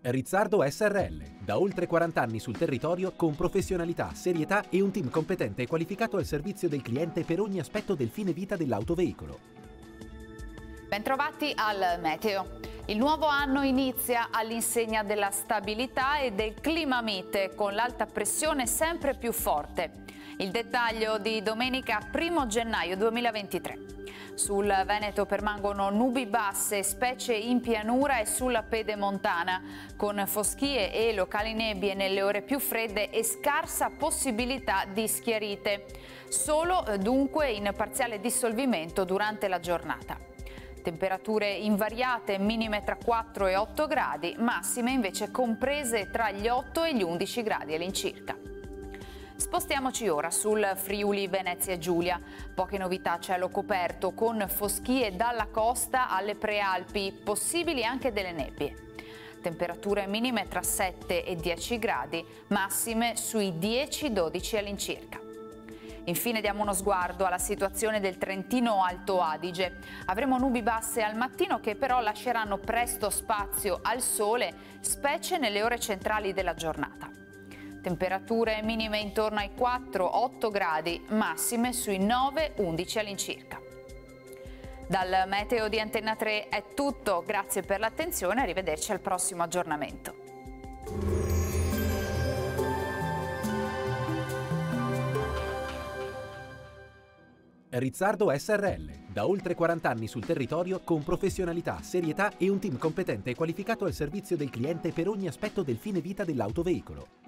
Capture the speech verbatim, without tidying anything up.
Rizzardo S R L, da oltre quaranta anni sul territorio con professionalità, serietà e un team competente e qualificato al servizio del cliente per ogni aspetto del fine vita dell'autoveicolo. Bentrovati al Meteo. Il nuovo anno inizia all'insegna della stabilità e del clima mite, con l'alta pressione sempre più forte. Il dettaglio di domenica primo gennaio duemilaventitré. Sul Veneto permangono nubi basse, specie in pianura e sulla pedemontana, con foschie e locali nebbie nelle ore più fredde e scarsa possibilità di schiarite. Solo dunque in parziale dissolvimento durante la giornata. Temperature invariate, minime tra quattro e otto gradi, massime invece comprese tra gli otto e gli undici gradi all'incirca. Spostiamoci ora sul Friuli Venezia Giulia. Poche novità, cielo coperto con foschie dalla costa alle prealpi, possibili anche delle nebbie. Temperature minime tra sette e dieci gradi, massime sui dieci dodici all'incirca. Infine diamo uno sguardo alla situazione del Trentino Alto Adige. Avremo nubi basse al mattino che però lasceranno presto spazio al sole, specie nelle ore centrali della giornata. Temperature minime intorno ai quattro otto gradi, massime sui nove undici all'incirca. Dal Meteo di Antenna tre è tutto, grazie per l'attenzione, arrivederci al prossimo aggiornamento. Rizzardo S R L, da oltre quaranta anni sul territorio con professionalità, serietà e un team competente e qualificato al servizio del cliente per ogni aspetto del fine vita dell'autoveicolo.